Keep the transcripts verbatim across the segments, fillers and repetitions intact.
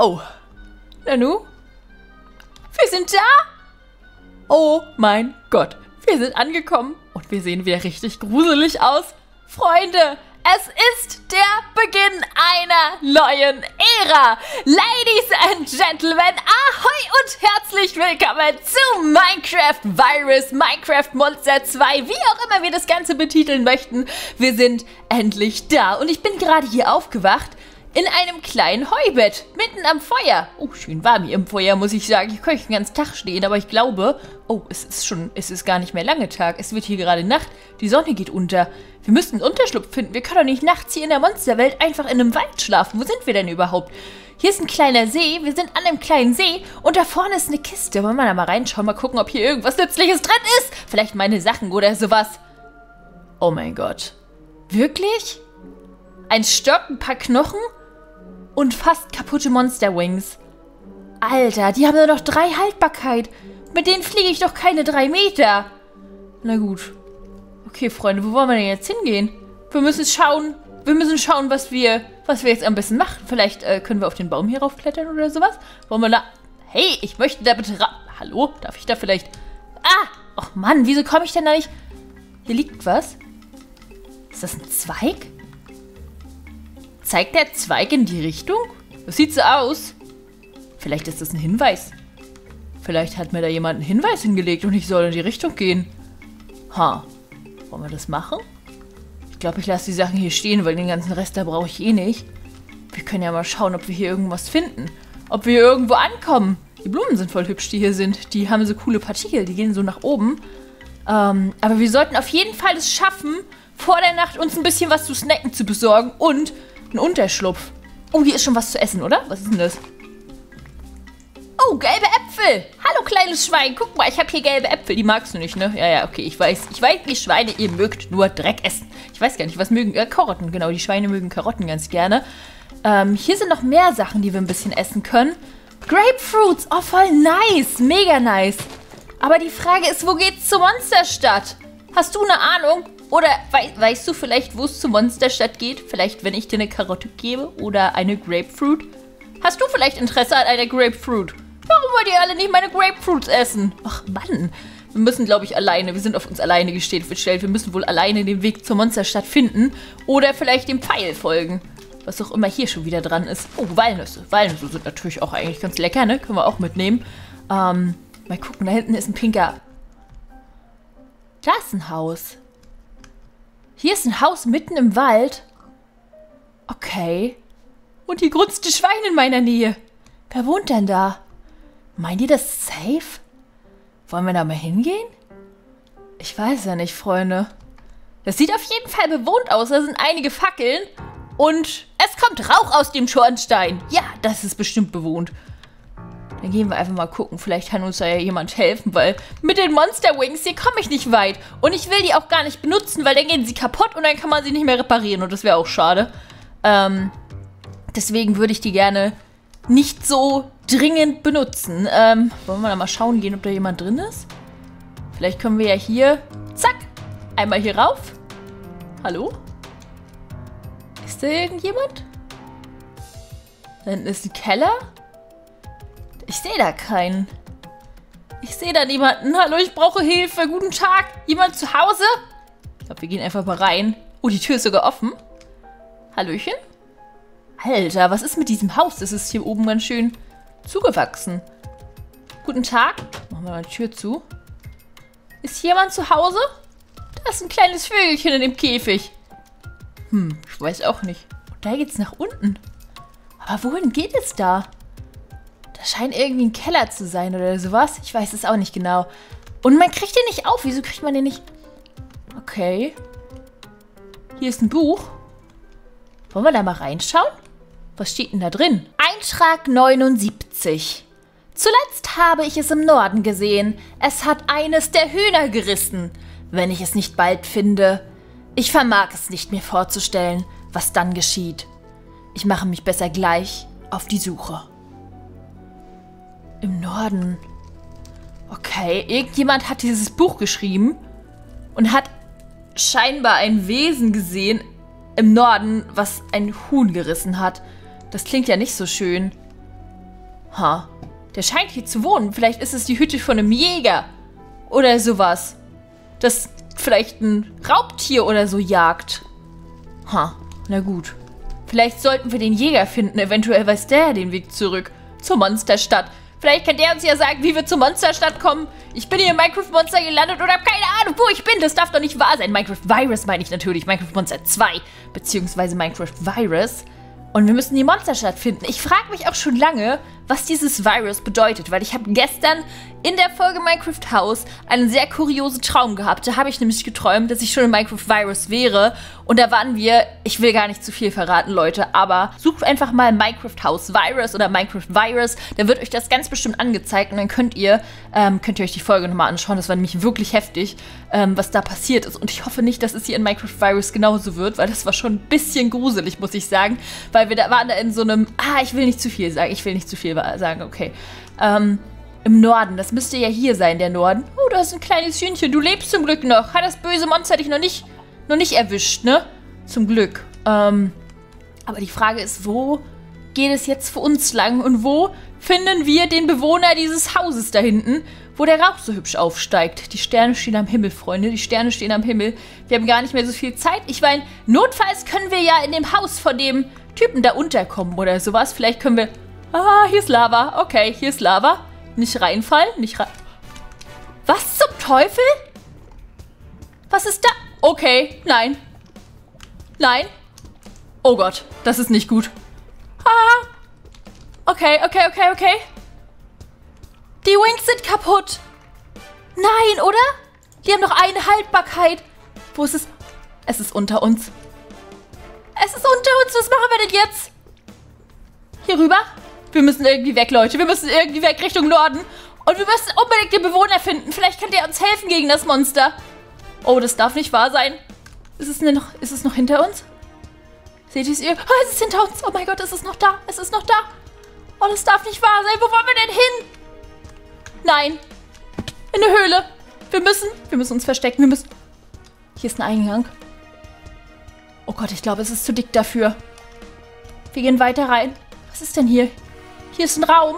Oh. Nanu? Wir sind da? Oh mein Gott. Wir sind angekommen und wir sehen wieder richtig gruselig aus. Freunde, es ist der Beginn einer neuen Ära. Ladies and Gentlemen, ahoi und herzlich willkommen zu Minecraft Virus, Minecraft Monster zwei, wie auch immer wir das Ganze betiteln möchten. Wir sind endlich da und ich bin gerade hier aufgewacht in einem kleinen Heubett, mitten am Feuer. Oh, schön warm hier im Feuer, muss ich sagen. Hier könnte ich den ganzen Tag stehen, aber ich glaube... Oh, es ist schon, es ist gar nicht mehr lange Tag. Es wird hier gerade Nacht. Die Sonne geht unter. Wir müssten einen Unterschlupf finden. Wir können doch nicht nachts hier in der Monsterwelt einfach in einem Wald schlafen. Wo sind wir denn überhaupt? Hier ist ein kleiner See. Wir sind an einem kleinen See. Und da vorne ist eine Kiste. Wollen wir da mal reinschauen? Mal gucken, ob hier irgendwas Nützliches drin ist. Vielleicht meine Sachen oder sowas. Oh mein Gott. Wirklich? Ein Stock, ein paar Knochen? Und fast kaputte Monster-Wings. Alter, die haben nur noch drei Haltbarkeit. Mit denen fliege ich doch keine drei Meter. Na gut. Okay, Freunde, wo wollen wir denn jetzt hingehen? Wir müssen schauen, wir müssen schauen, was wir, was wir jetzt am besten machen. Vielleicht äh, können wir auf den Baum hier raufklettern oder sowas. Wollen wir da... Hey, ich möchte da bitte ra... Hallo? Darf ich da vielleicht... Ah! Och Mann, wieso komme ich denn da nicht... Hier liegt was. Ist das ein Zweig? Zeigt der Zweig in die Richtung? Das sieht so aus. Vielleicht ist das ein Hinweis. Vielleicht hat mir da jemand einen Hinweis hingelegt und ich soll in die Richtung gehen. Ha. Wollen wir das machen? Ich glaube, ich lasse die Sachen hier stehen, weil den ganzen Rest da brauche ich eh nicht. Wir können ja mal schauen, ob wir hier irgendwas finden. Ob wir hier irgendwo ankommen. Die Blumen sind voll hübsch, die hier sind. Die haben so coole Partikel, die gehen so nach oben. Ähm, aber wir sollten auf jeden Fall es schaffen, vor der Nacht uns ein bisschen was zu snacken zu besorgen und einen Unterschlupf. Oh, hier ist schon was zu essen, oder? Was ist denn das? Oh, gelbe Äpfel. Hallo, kleines Schwein. Guck mal, ich habe hier gelbe Äpfel. Die magst du nicht, ne? Ja, ja, okay. Ich weiß, ich weiß, ihr Schweine, ihr mögt nur Dreck essen. Ich weiß gar nicht, was mögen... Äh, Karotten, genau. Die Schweine mögen Karotten ganz gerne. Ähm, hier sind noch mehr Sachen, die wir ein bisschen essen können. Grapefruits. Oh, voll nice. Mega nice. Aber die Frage ist, wo geht's zur Monsterstadt? Hast du eine Ahnung? Oder wei weißt du vielleicht, wo es zur Monsterstadt geht? Vielleicht, wenn ich dir eine Karotte gebe oder eine Grapefruit? Hast du vielleicht Interesse an einer Grapefruit? Warum wollt ihr alle nicht meine Grapefruits essen? Ach Mann, wir müssen, glaube ich, alleine, wir sind auf uns alleine gestellt. Wir müssen wohl alleine den Weg zur Monsterstadt finden oder vielleicht dem Pfeil folgen. Was auch immer hier schon wieder dran ist. Oh, Walnüsse. Walnüsse sind natürlich auch eigentlich ganz lecker, ne? Können wir auch mitnehmen. Ähm, mal gucken, da hinten ist ein pinker... Da ist ein Haus. Hier ist ein Haus mitten im Wald. Okay. Und hier grunzt ein Schwein in meiner Nähe. Wer wohnt denn da? Meint ihr das safe? Wollen wir da mal hingehen? Ich weiß ja nicht, Freunde. Das sieht auf jeden Fall bewohnt aus. Da sind einige Fackeln. Und es kommt Rauch aus dem Schornstein. Ja, das ist bestimmt bewohnt. Dann gehen wir einfach mal gucken. Vielleicht kann uns da ja jemand helfen, weil mit den Monster Wings hier komme ich nicht weit. Und ich will die auch gar nicht benutzen, weil dann gehen sie kaputt und dann kann man sie nicht mehr reparieren. Und das wäre auch schade. Ähm, deswegen würde ich die gerne nicht so dringend benutzen. Ähm, wollen wir da mal schauen gehen, ob da jemand drin ist? Vielleicht können wir ja hier, zack, einmal hier rauf. Hallo? Ist da irgendjemand? Da hinten ist ein Keller. Ich sehe da keinen. Ich sehe da niemanden. Hallo, ich brauche Hilfe. Guten Tag. Jemand zu Hause? Ich glaube, wir gehen einfach mal rein. Oh, die Tür ist sogar offen. Hallöchen? Alter, was ist mit diesem Haus? Das ist hier oben ganz schön zugewachsen. Guten Tag. Machen wir mal die Tür zu. Ist hier jemand zu Hause? Da ist ein kleines Vögelchen in dem Käfig. Hm, ich weiß auch nicht. Und da geht's nach unten. Aber wohin geht es da? Da scheint irgendwie ein Keller zu sein oder sowas. Ich weiß es auch nicht genau. Und man kriegt den nicht auf. Wieso kriegt man den nicht... Okay. Hier ist ein Buch. Wollen wir da mal reinschauen? Was steht denn da drin? Eintrag neunundsiebzig. Zuletzt habe ich es im Norden gesehen. Es hat eines der Hühner gerissen. Wenn ich es nicht bald finde. Ich vermag es nicht mir vorzustellen, was dann geschieht. Ich mache mich besser gleich auf die Suche. Im Norden. Okay, irgendjemand hat dieses Buch geschrieben und hat scheinbar ein Wesen gesehen im Norden, was ein Huhn gerissen hat. Das klingt ja nicht so schön. Ha, der scheint hier zu wohnen. Vielleicht ist es die Hütte von einem Jäger. Oder sowas. Das vielleicht ein Raubtier oder so jagt. Ha, na gut. Vielleicht sollten wir den Jäger finden. Eventuell weiß der den Weg zurück zur Monsterstadt. Vielleicht kann der uns ja sagen, wie wir zur Monsterstadt kommen. Ich bin hier im Minecraft Monster gelandet und habe keine Ahnung, wo ich bin. Das darf doch nicht wahr sein. Minecraft Virus meine ich natürlich. Minecraft Monster zwei. Beziehungsweise Minecraft Virus. Und wir müssen die Monsterstadt finden. Ich frage mich auch schon lange, was dieses Virus bedeutet. Weil ich habe gestern in der Folge Minecraft House einen sehr kuriosen Traum gehabt. Da habe ich nämlich geträumt, dass ich schon in Minecraft Virus wäre. Und da waren wir, ich will gar nicht zu viel verraten, Leute, aber sucht einfach mal Minecraft House Virus oder Minecraft Virus. Da wird euch das ganz bestimmt angezeigt. Und dann könnt ihr, ähm, könnt ihr euch die Folge nochmal anschauen. Das war nämlich wirklich heftig, ähm, was da passiert ist. Und ich hoffe nicht, dass es hier in Minecraft Virus genauso wird, weil das war schon ein bisschen gruselig, muss ich sagen. Weil wir da waren da in so einem, ah, ich will nicht zu viel sagen, ich will nicht zu viel sagen, okay. Ähm, im Norden, das müsste ja hier sein, der Norden. Oh, da ist ein kleines Hühnchen, du lebst zum Glück noch. Hat das böse Monster dich noch nicht, noch nicht erwischt, ne? Zum Glück. Ähm, aber die Frage ist, wo geht es jetzt für uns lang und wo finden wir den Bewohner dieses Hauses da hinten, wo der Rauch so hübsch aufsteigt? Die Sterne stehen am Himmel, Freunde, die Sterne stehen am Himmel. Wir haben gar nicht mehr so viel Zeit. Ich meine, notfalls können wir ja in dem Haus von dem Typen da unterkommen oder sowas. Vielleicht können wir... Ah, hier ist Lava. Okay, hier ist Lava. Nicht reinfallen, nicht rein... Was zum Teufel? Was ist da? Okay, nein. Nein. Oh Gott, das ist nicht gut. Ah. Okay, okay, okay, okay. Die Wings sind kaputt. Nein, oder? Die haben noch eine Haltbarkeit. Wo ist es? Es ist unter uns. Es ist unter uns. Was machen wir denn jetzt? Hier rüber? Wir müssen irgendwie weg, Leute. Wir müssen irgendwie weg Richtung Norden. Und wir müssen unbedingt den Bewohner finden. Vielleicht kann der uns helfen gegen das Monster. Oh, das darf nicht wahr sein. Ist es, denn noch, ist es noch hinter uns? Seht ihr es? Oh, es ist hinter uns. Oh mein Gott, es ist noch da. Es ist noch da. Oh, das darf nicht wahr sein. Wo wollen wir denn hin? Nein. In eine Höhle. Wir müssen, wir müssen uns verstecken. Wir müssen... Hier ist ein Eingang. Oh Gott, ich glaube, es ist zu dick dafür. Wir gehen weiter rein. Was ist denn hier? Hier ist ein Raum.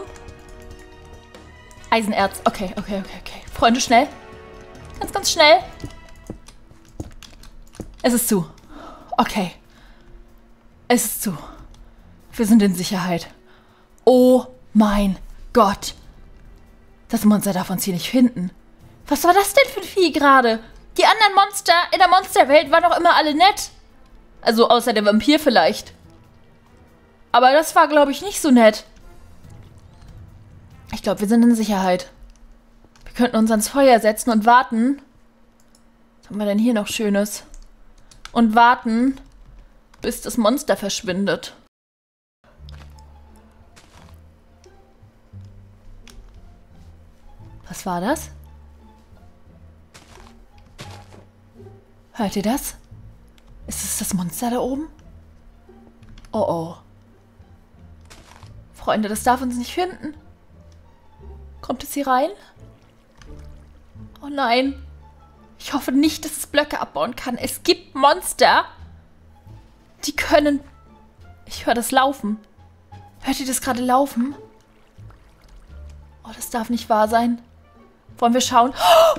Eisenerz. Okay, okay, okay, okay. Freunde, schnell. Ganz, ganz schnell. Es ist zu. Okay. Es ist zu. Wir sind in Sicherheit. Oh mein Gott. Das Monster darf uns hier nicht finden. Was war das denn für ein Vieh gerade? Die anderen Monster in der Monsterwelt waren doch immer alle nett. Also außer der Vampir vielleicht. Aber das war, glaube ich, nicht so nett. Ich glaube, wir sind in Sicherheit. Wir könnten uns ans Feuer setzen und warten. Was haben wir denn hier noch Schönes? Und warten, bis das Monster verschwindet. Was war das? Hört ihr das? Ist es das Monster da oben? Oh oh. Freunde, das darf uns nicht finden. Kommt es hier rein? Oh nein. Ich hoffe nicht, dass es Blöcke abbauen kann. Es gibt Monster, die können... Ich höre das laufen. Hört ihr das gerade laufen? Oh, das darf nicht wahr sein. Wollen wir schauen? Oh!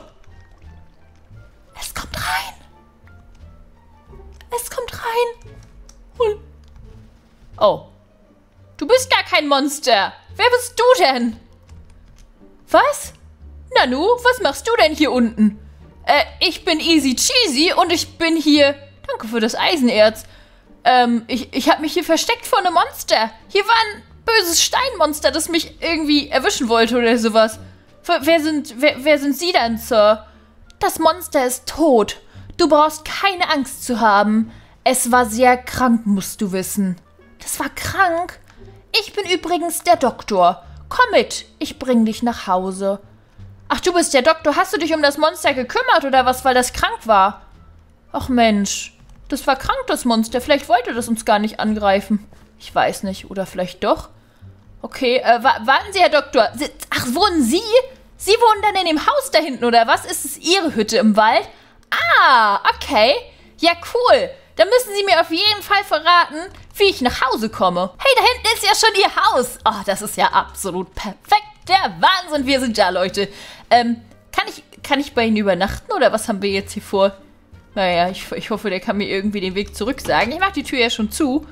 Es kommt rein. Es kommt rein. Und oh. Du bist gar kein Monster. Wer bist du denn? Was? Nanu, was machst du denn hier unten? Äh, ich bin Easy Cheesy und ich bin hier... Danke für das Eisenerz. Ähm, ich, ich habe mich hier versteckt vor einem Monster. Hier war ein böses Steinmonster, das mich irgendwie erwischen wollte oder sowas. Wer sind, wer, wer sind Sie denn, Sir? Das Monster ist tot. Du brauchst keine Angst zu haben. Es war sehr krank, musst du wissen. Das war krank? Ich bin übrigens der Doktor. Komm mit, ich bring dich nach Hause. Ach, du bist der Doktor. Hast du dich um das Monster gekümmert oder was, weil das krank war? Ach Mensch, das war krank, das Monster. Vielleicht wollte das uns gar nicht angreifen. Ich weiß nicht, oder vielleicht doch. Okay, äh, wa warten Sie, Herr Doktor. Sie, ach, wohnen Sie? Sie wohnen dann in dem Haus da hinten, oder was? Ist es Ihre Hütte im Wald? Ah, okay. Ja, cool. dann müssen Sie mir auf jeden Fall verraten, wie ich nach Hause komme. Hey, da hinten ist ja schon Ihr Haus. Oh, das ist ja absolut perfekt. Der Wahnsinn, wir sind da, Leute. Ähm, kann ich, kann ich bei Ihnen übernachten oder was haben wir jetzt hier vor? Naja, ich, ich hoffe, der kann mir irgendwie den Weg zurück sagen. Ich mache die Tür ja schon zu.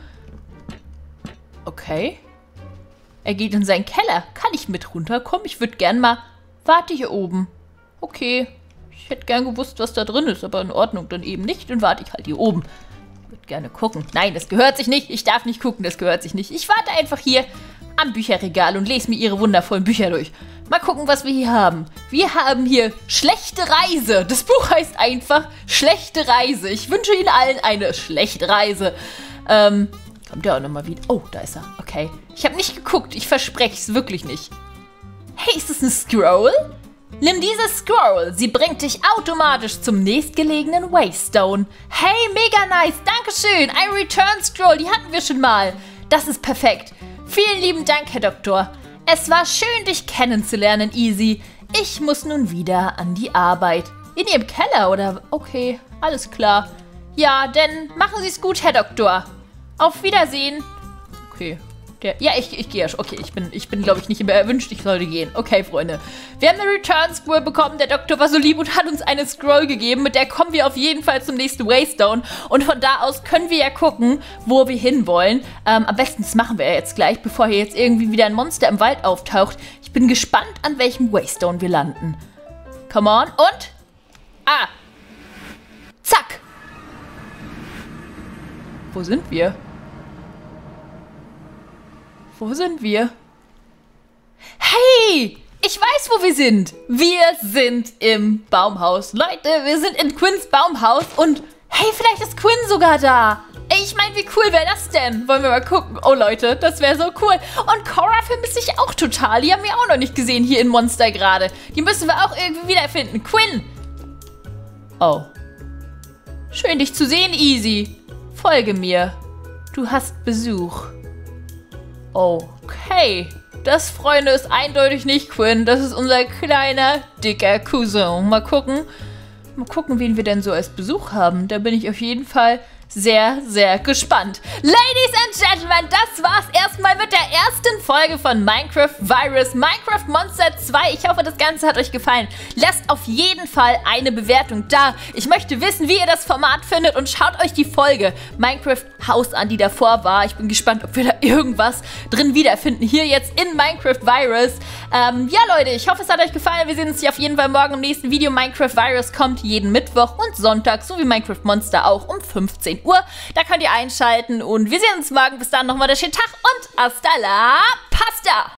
Okay. Er geht in seinen Keller. Kann ich mit runterkommen? Ich würde gern mal... Warte hier oben. Okay. Ich hätte gern gewusst, was da drin ist, aber in Ordnung, dann eben nicht. Dann warte ich halt hier oben. Ich würde gerne gucken. Nein, das gehört sich nicht. Ich darf nicht gucken, das gehört sich nicht. Ich warte einfach hier am Bücherregal und lese mir ihre wundervollen Bücher durch. Mal gucken, was wir hier haben. Wir haben hier Schlechte Reise. Das Buch heißt einfach Schlechte Reise. Ich wünsche Ihnen allen eine schlechte Reise. Ähm, kommt der auch nochmal wieder? Oh, da ist er. Okay. Ich habe nicht geguckt. Ich verspreche es wirklich nicht. Hey, ist das eine Scroll? Nimm diese Scroll. Sie bringt dich automatisch zum nächstgelegenen Waystone. Hey, mega nice. Dankeschön. Ein Return Scroll. Die hatten wir schon mal. Das ist perfekt. Vielen lieben Dank, Herr Doktor. Es war schön, dich kennenzulernen, Easy. Ich muss nun wieder an die Arbeit. In Ihrem Keller, oder? Okay, alles klar. Ja, dann machen Sie es gut, Herr Doktor. Auf Wiedersehen. Okay. Der, ja, ich, ich gehe ja schon. Okay, ich bin, ich bin glaube ich, nicht mehr erwünscht. Ich sollte gehen. Okay, Freunde. Wir haben eine Return Scroll bekommen. Der Doktor war so lieb und hat uns eine Scroll gegeben. Mit der kommen wir auf jeden Fall zum nächsten Waystone. Und von da aus können wir ja gucken, wo wir hinwollen. Ähm, am besten, das machen wir ja jetzt gleich, bevor hier jetzt irgendwie wieder ein Monster im Wald auftaucht. Ich bin gespannt, an welchem Waystone wir landen. Come on. Und? Ah. Zack. Wo sind wir? Wo sind wir? Hey! Ich weiß, wo wir sind. Wir sind im Baumhaus. Leute, wir sind in Quinns Baumhaus und hey, vielleicht ist Quinn sogar da. Ey, ich meine, wie cool wäre das denn? Wollen wir mal gucken? Oh, Leute, das wäre so cool. Und Cora vermisse ich auch total. Die haben wir auch noch nicht gesehen hier in Monster gerade. Die müssen wir auch irgendwie wiederfinden. Quinn! Oh. Schön, dich zu sehen, Easy. Folge mir. Du hast Besuch. Okay. Das, Freunde, ist eindeutig nicht Quinn. Das ist unser kleiner, dicker Cousin. Mal gucken. Mal gucken, wen wir denn so als Besuch haben. Da bin ich auf jeden Fall sehr, sehr gespannt. Ladies and Gentlemen, das war's erstmal mit der ersten Folge von Minecraft Virus, Minecraft Monster zwei. Ich hoffe, das Ganze hat euch gefallen. Lasst auf jeden Fall eine Bewertung da. Ich möchte wissen, wie ihr das Format findet und schaut euch die Folge Minecraft Haus an, die davor war. Ich bin gespannt, ob wir da irgendwas drin wiederfinden. Hier jetzt in Minecraft Virus. Ähm, ja, Leute, ich hoffe, es hat euch gefallen. Wir sehen uns hier auf jeden Fall morgen im nächsten Video. Minecraft Virus kommt jeden Mittwoch und Sonntag, so wie Minecraft Monster auch um fünfzehn Uhr. Da könnt ihr einschalten und wir sehen uns morgen. Bis dann nochmal der schöne Tag und hasta la pasta!